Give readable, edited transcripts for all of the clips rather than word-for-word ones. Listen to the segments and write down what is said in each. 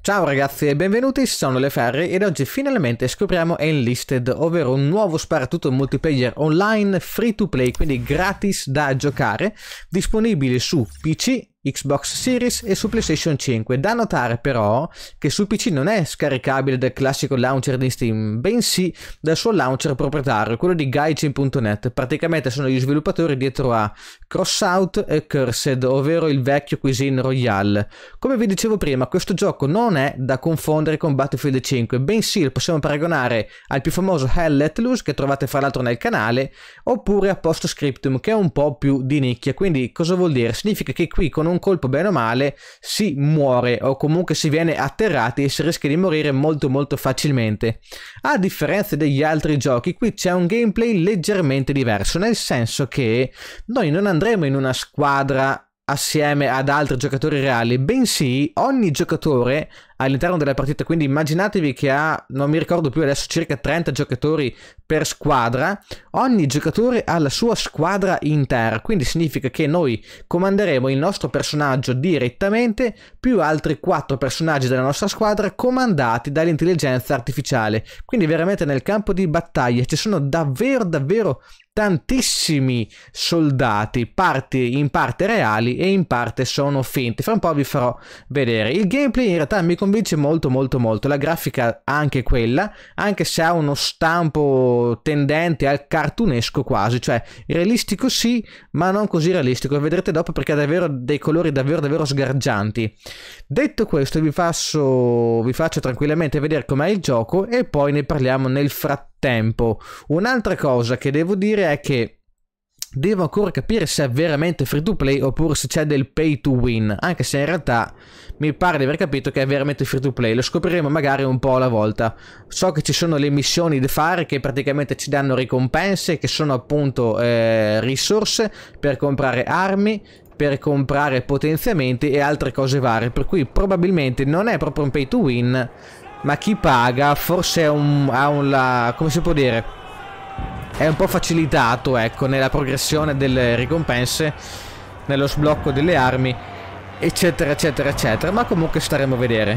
Ciao ragazzi e benvenuti, sono Leferri ed oggi finalmente scopriamo Enlisted, ovvero un nuovo sparatutto multiplayer online free to play, quindi gratis da giocare, disponibile su PC, Xbox Series e su PlayStation 5. Da notare però che su PC non è scaricabile dal classico launcher di Steam, bensì dal suo launcher proprietario, quello di Gaijin.net. Praticamente sono gli sviluppatori dietro a Crossout e Cursed, ovvero il vecchio Cuisine Royale. Come vi dicevo prima, questo gioco non è da confondere con Battlefield 5, bensì lo possiamo paragonare al più famoso Hell Let Loose, che trovate fra l'altro nel canale, oppure a Postscriptum, che è un po' più di nicchia. Quindi cosa vuol dire? Significa che qui con un colpo bene o male si muore, o comunque si viene atterrati e si rischia di morire molto facilmente. A differenza degli altri giochi, qui c'è un gameplay leggermente diverso, nel senso che noi non andremo in una squadra assieme ad altri giocatori reali, bensì ogni giocatore all'interno della partita, quindi immaginatevi che ha, non mi ricordo più adesso, circa 30 giocatori per squadra, ogni giocatore ha la sua squadra intera, quindi significa che noi comanderemo il nostro personaggio direttamente più altri 4 personaggi della nostra squadra comandati dall'intelligenza artificiale. Quindi veramente nel campo di battaglia ci sono davvero tantissimi soldati, in parte reali e in parte sono finti. Fra un po' vi farò vedere. Il gameplay in realtà mi convince molto, la grafica anche quella, anche se ha uno stampo tendente al cartunesco quasi, cioè realistico sì, ma non così realistico, vedrete dopo perché ha davvero dei colori davvero sgargianti. Detto questo vi faccio tranquillamente vedere com'è il gioco e poi ne parliamo nel frattempo. Un'altra cosa che devo dire è che devo ancora capire se è veramente free to play oppure se c'è del pay to win, anche se in realtà mi pare di aver capito che è veramente free to play. Lo scopriremo magari un po' alla volta. So che ci sono le missioni da fare che praticamente ci danno ricompense, che sono appunto risorse per comprare armi, per comprare potenziamenti e altre cose varie, per cui probabilmente non è proprio un pay to win, ma chi paga forse come si può dire, è un po' facilitato, ecco, nella progressione delle ricompense, nello sblocco delle armi, eccetera, ma comunque staremo a vedere.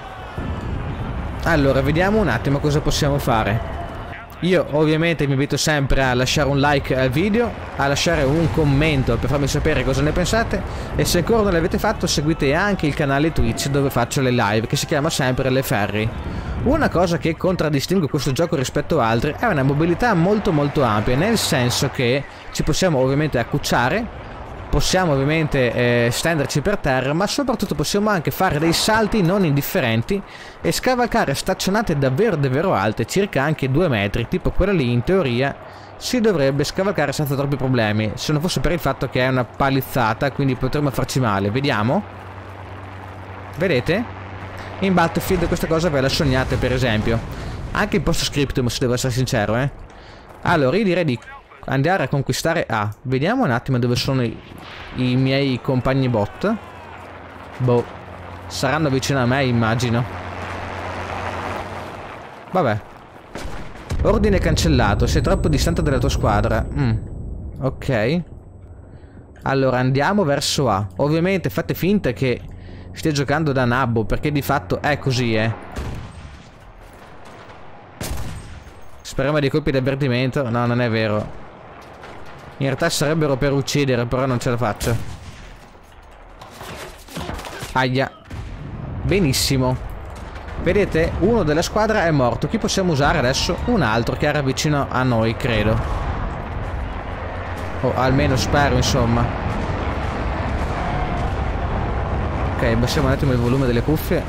Allora, vediamo un attimo cosa possiamo fare. Io ovviamente vi invito sempre a lasciare un like al video, a lasciare un commento per farmi sapere cosa ne pensate, e se ancora non l'avete fatto seguite anche il canale Twitch dove faccio le live, che si chiama sempre Leferri. Una cosa che contraddistingue questo gioco rispetto ad altri è una mobilità molto ampia, nel senso che ci possiamo ovviamente accucciare, possiamo ovviamente stenderci per terra, ma soprattutto possiamo anche fare dei salti non indifferenti e scavalcare staccionate davvero alte, circa anche 2 metri, tipo quella lì in teoria si dovrebbe scavalcare senza troppi problemi, se non fosse per il fatto che è una palizzata, quindi potremmo farci male. Vediamo. Vedete? In Battlefield questa cosa ve la sognate, per esempio. Anche in Postscriptum, se devo essere sincero, Allora, io direi di andare a conquistare A. Vediamo un attimo dove sono i miei compagni bot. Boh, saranno vicino a me, immagino. Vabbè. Ordine cancellato, sei troppo distante dalla tua squadra. Ok. Allora andiamo verso A. Ovviamente fate finta che stia giocando da nabbo, perché di fatto è così, Speriamo dei colpi di avvertimento. No, non è vero. In realtà sarebbero per uccidere, però non ce la faccio. Aia. Benissimo. Vedete? Uno della squadra è morto. Chi possiamo usare adesso? Un altro che era vicino a noi, credo. O almeno spero, insomma. Ok, abbassiamo un attimo il volume delle cuffie.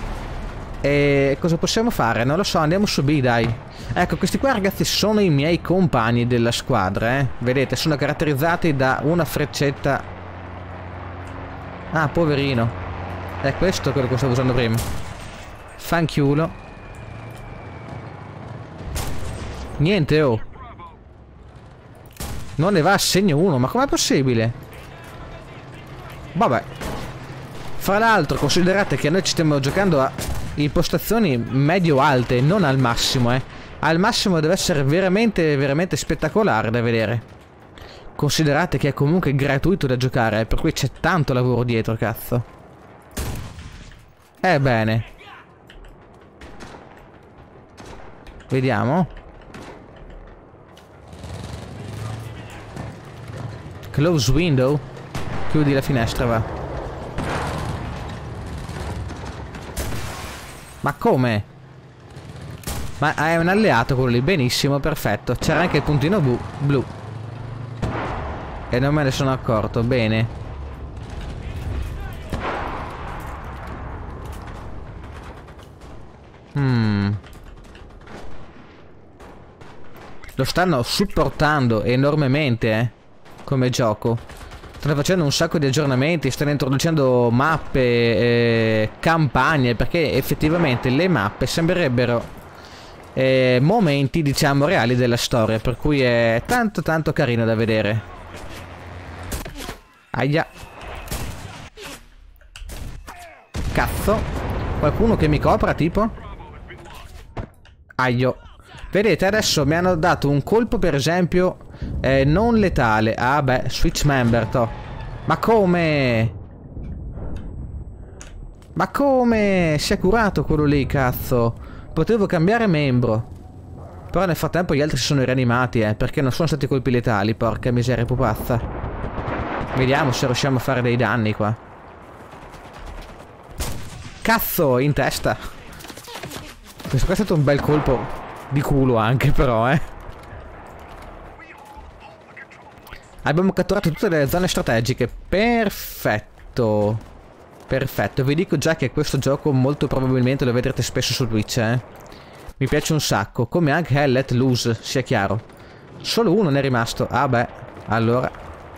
E cosa possiamo fare? Non lo so, andiamo su B, dai. Ecco, questi qua ragazzi sono i miei compagni della squadra, Vedete, sono caratterizzati da una freccetta. Ah, poverino. È questo quello che stavo usando prima. Fanchiulo. Niente, oh. Non ne va a segno 1, ma com'è possibile? Vabbè. Fra l'altro considerate che noi ci stiamo giocando a impostazioni medio-alte, non al massimo, Al massimo deve essere veramente spettacolare da vedere. Considerate che è comunque gratuito da giocare, per cui c'è tanto lavoro dietro, cazzo. Bene. Vediamo. Close window. Chiudi la finestra, va. Ma come? Ma è un alleato quello lì. Benissimo, perfetto. C'era anche il puntino blu. E non me ne sono accorto. Bene. Lo stanno supportando enormemente, come gioco. Stanno facendo un sacco di aggiornamenti, stanno introducendo mappe, campagne, perché effettivamente le mappe sembrerebbero momenti, diciamo, reali della storia, per cui è tanto tanto carino da vedere. Aia. Cazzo. Qualcuno che mi copra, tipo? Aio. Vedete, adesso mi hanno dato un colpo, per esempio, non letale. Ah beh, switch member, to. Ma come? Ma come? Si è curato quello lì, cazzo. Potevo cambiare membro. Però nel frattempo gli altri si sono rianimati, perché non sono stati colpi letali, porca miseria pupazza. Vediamo se riusciamo a fare dei danni qua. Cazzo, in testa. Questo qua è stato un bel colpo di culo anche, però, Abbiamo catturato tutte le zone strategiche. Perfetto. Perfetto. Vi dico già che questo gioco molto probabilmente lo vedrete spesso su Twitch, Mi piace un sacco. Come anche Let Loose, sia chiaro. Solo uno ne è rimasto. Ah beh, allora.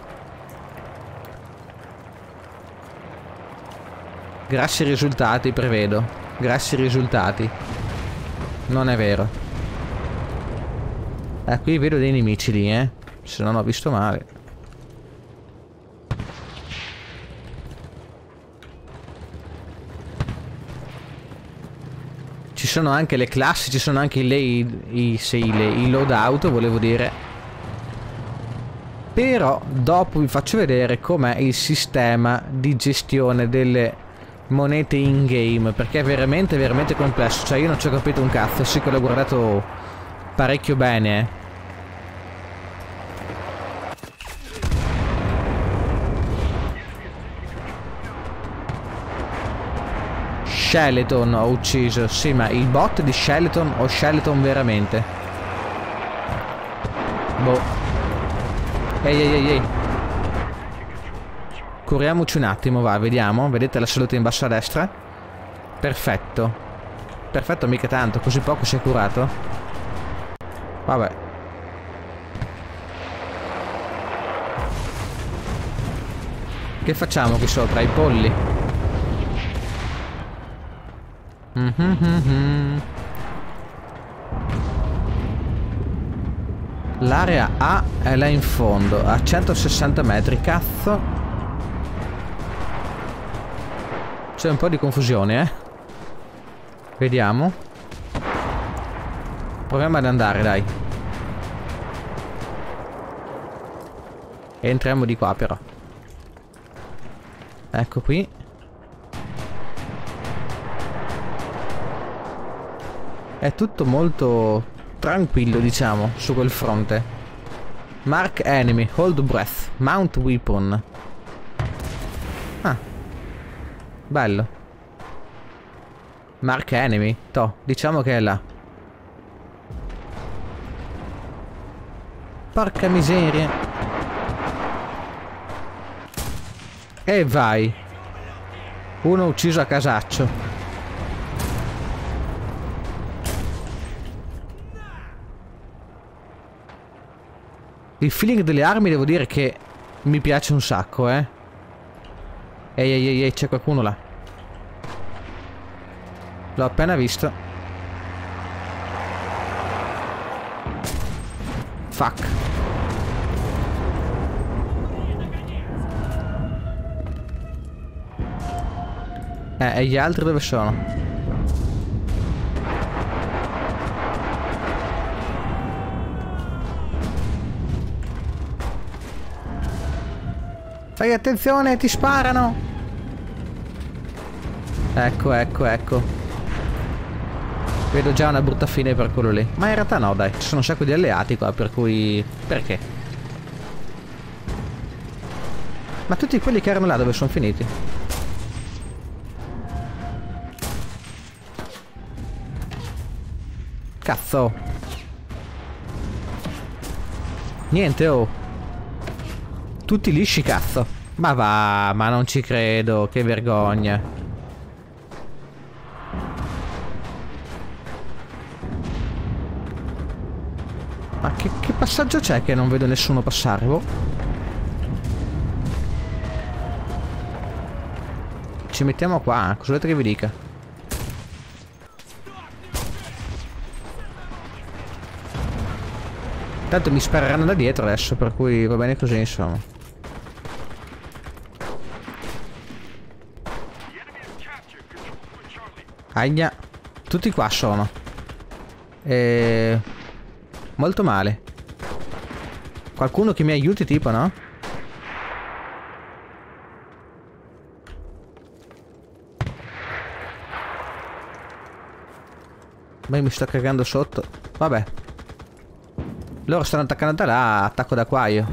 Grassi risultati, prevedo. Grassi risultati. Non è vero. Qui vedo dei nemici lì, se non ho visto male. Ci sono anche le classi, ci sono anche i loadout, volevo dire. Però dopo vi faccio vedere com'è il sistema di gestione delle monete in game, perché è veramente veramente complesso. Cioè io non ci ho capito un cazzo, sì che l'ho guardato parecchio bene, Skeleton ho ucciso. Sì, ma il bot di Skeleton o Skeleton veramente? Boh. Ehi. Curiamoci un attimo, va, vediamo. Vedete la salute in basso a destra? Perfetto. Perfetto, mica tanto. Così poco si è curato. Vabbè. Che facciamo qui sopra? I polli. L'area A è là in fondo, a 160 metri, cazzo. C'è un po' di confusione, Vediamo. Proviamo ad andare, dai. E entriamo di qua, però. Ecco qui. È tutto molto tranquillo, diciamo, su quel fronte. Mark enemy, hold breath, mount weapon. Ah. Bello. Mark enemy, diciamo che è là. Porca miseria. E vai. Uno ucciso a casaccio. Il feeling delle armi devo dire che mi piace un sacco, Ehi, c'è qualcuno là. L'ho appena visto. Fuck. E gli altri dove sono? Fai attenzione, ti sparano. Ecco. Vedo già una brutta fine per quello lì. Ma in realtà no, dai, ci sono un sacco di alleati qua, per cui... Perché? Ma tutti quelli che erano là dove sono finiti? Cazzo! Niente, oh! Tutti lisci, cazzo! Ma va, ma non ci credo, che vergogna! Ma che passaggio c'è che non vedo nessuno passare, boh? Ci mettiamo qua, cosa volete che vi dica? Tanto mi spareranno da dietro adesso, per cui va bene così, insomma. Aia. Tutti qua sono. Molto male. Qualcuno che mi aiuti, tipo, no? Beh, mi sto cagando sotto. Vabbè. Loro stanno attaccando da là, attacco da qua io.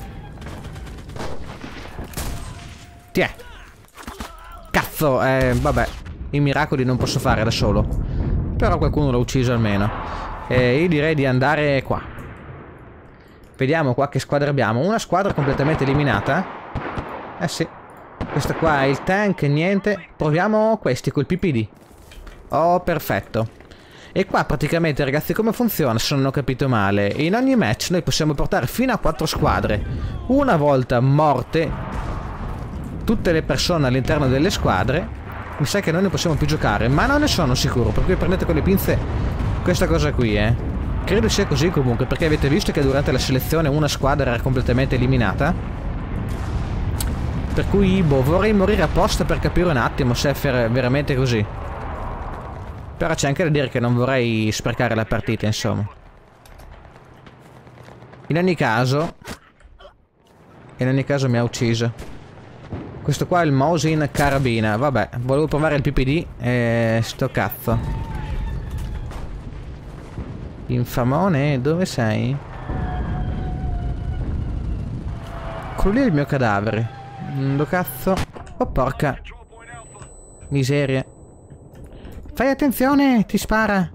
Tiè. Cazzo, vabbè. I miracoli non posso fare da solo. Però qualcuno l'ha ucciso almeno. Io direi di andare qua. Vediamo qua che squadra abbiamo. Una squadra completamente eliminata. Sì. Questa qua è il tank, niente. Proviamo questi col PPD. Oh, perfetto. E qua praticamente, ragazzi, come funziona, se non ho capito male? In ogni match noi possiamo portare fino a 4 squadre. Una volta morte tutte le persone all'interno delle squadre, mi sa che non ne possiamo più giocare. Ma non ne sono sicuro, per cui prendete con le pinze questa cosa qui, Credo sia così comunque, perché avete visto che durante la selezione una squadra era completamente eliminata. Per cui, boh, vorrei morire apposta per capire un attimo se è veramente così. Però c'è anche da dire che non vorrei sprecare la partita, insomma. In ogni caso mi ha ucciso. Questo qua è il Mosin carabina. Vabbè, volevo provare il PPD e sto cazzo. Infamone, dove sei? Quello lì è il mio cadavere. Lo cazzo. Oh porca miseria. Fai attenzione, ti spara.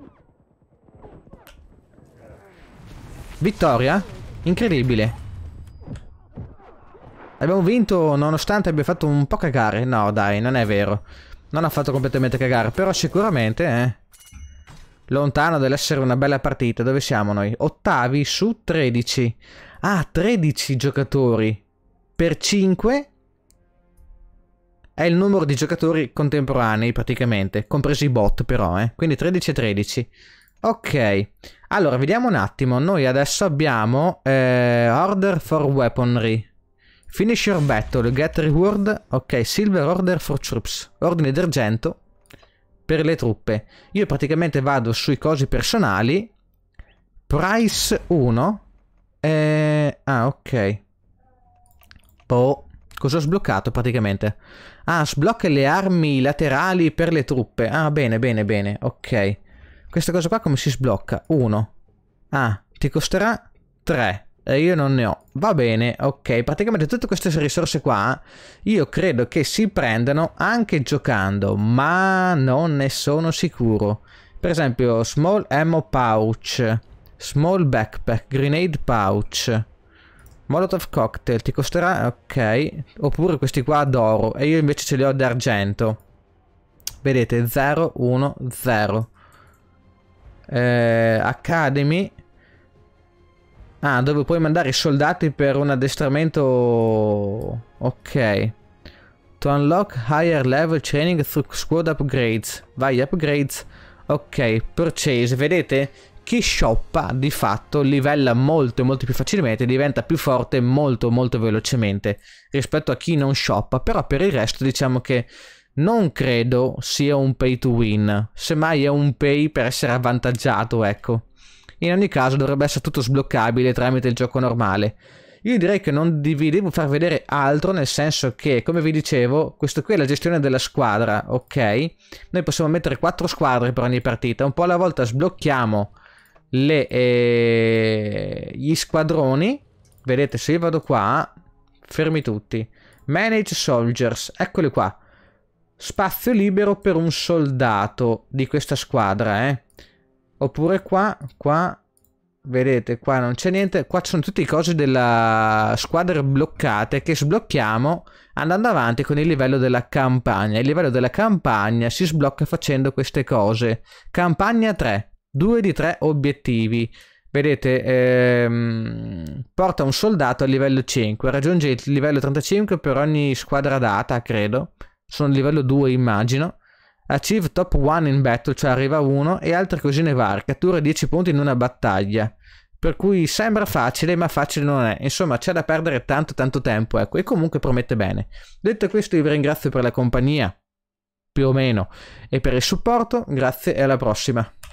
Vittoria? Incredibile. Abbiamo vinto nonostante abbia fatto un po' cagare. No, dai, non è vero. Non ha fatto completamente cagare, però sicuramente, lontano dall'essere una bella partita. Dove siamo noi? Ottavi su 13. Ah, 13 giocatori per 5. È il numero di giocatori contemporanei praticamente, compresi i bot però, Quindi 13 e 13. Ok, allora vediamo un attimo. Noi adesso abbiamo Order for Weaponry. Finish your battle, get reward. Ok, Silver Order for Troops. Ordine d'argento per le truppe. Io praticamente vado sui cosi personali. Price 1. Ah, ok. Oh, cosa ho sbloccato praticamente? Ah, sblocca le armi laterali per le truppe. Ah, bene, bene, bene. Ok. Questa cosa qua come si sblocca? 1. Ah, ti costerà 3. E io non ne ho. Va bene, ok. Praticamente tutte queste risorse qua io credo che si prendano anche giocando, ma non ne sono sicuro. Per esempio, small ammo pouch, small backpack, grenade pouch, molotov cocktail, ti costerà, ok. Oppure questi qua d'oro e io invece ce li ho d'argento. Vedete, 0, 1, 0. Academy. Ah, dove puoi mandare i soldati per un addestramento. Ok. To unlock higher level training through squad upgrades. Vai, upgrades. Ok, purchase. Vedete? Chi shoppa di fatto livella molto più facilmente, diventa più forte molto velocemente rispetto a chi non shoppa. Però per il resto diciamo che non credo sia un pay to win. Semmai è un pay per essere avvantaggiato, ecco. In ogni caso dovrebbe essere tutto sbloccabile tramite il gioco normale. Io direi che non vi devo far vedere altro, nel senso che, come vi dicevo, questo qui è la gestione della squadra, ok? Noi possiamo mettere 4 squadre per ogni partita, un po' alla volta sblocchiamo gli squadroni. Vedete, se io vado qua, fermi tutti, manage soldiers, eccoli qua, spazio libero per un soldato di questa squadra, oppure qua, vedete, qua non c'è niente, qua ci sono tutte le cose della squadra bloccate che sblocchiamo andando avanti con il livello della campagna. Il livello della campagna si sblocca facendo queste cose. Campagna 3, 2 di 3 obiettivi. Vedete, porta un soldato a livello 5, raggiunge il livello 35 per ogni squadra data, credo. Sono livello 2 immagino. Achieve top 1 in battle, cioè arriva 1, e altre cosine varie. Cattura 10 punti in una battaglia. Per cui sembra facile, ma facile non è. Insomma, c'è da perdere tanto tempo, ecco. E comunque promette bene. Detto questo, io vi ringrazio per la compagnia, più o meno, e per il supporto. Grazie e alla prossima.